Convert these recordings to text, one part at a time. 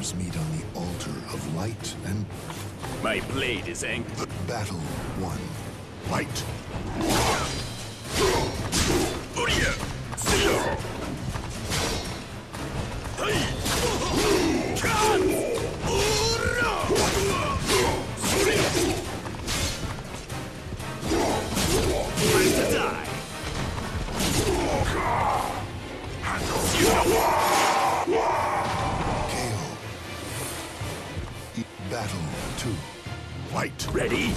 Warriors meet on the altar of light and... My blade is angry. Battle 1. Fight! Time to die! KO. Battle 2. Fight! Ready?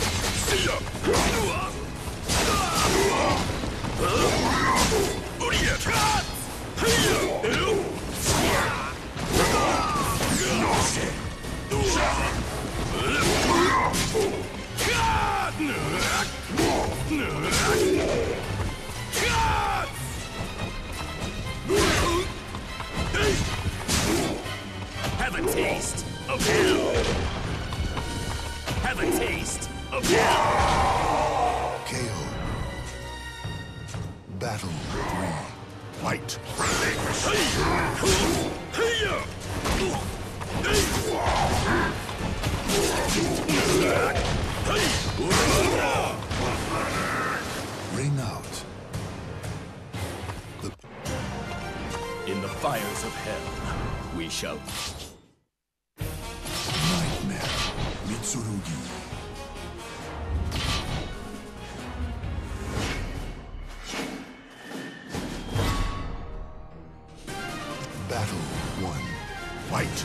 Have a taste of hell! Have a taste of hell! KO. Battle 3. Fight! Ring out. In the fires of hell, we shall... Nightmare. Mitsurugi. Battle 1. Fight!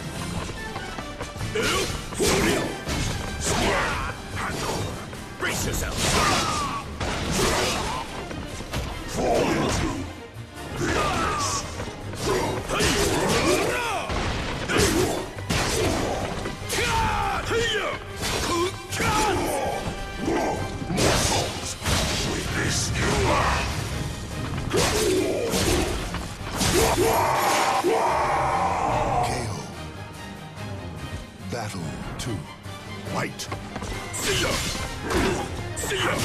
Brace yourself! Fall into the abyss! Mortals, witness you are! KO. Battle 2. Fight! See ya! See ya!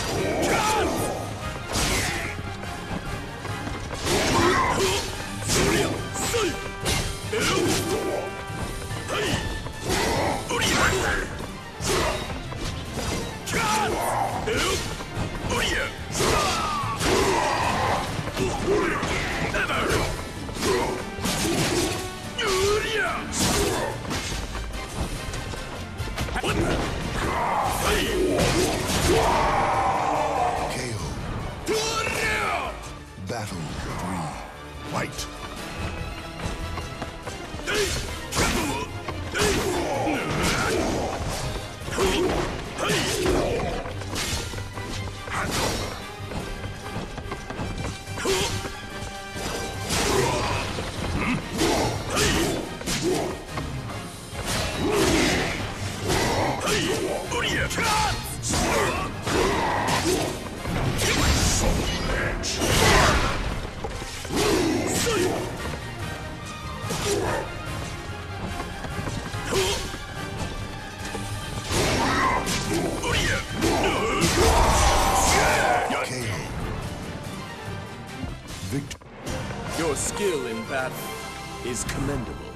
KO. Battle 3. Fight! Victor. Your skill in battle is commendable.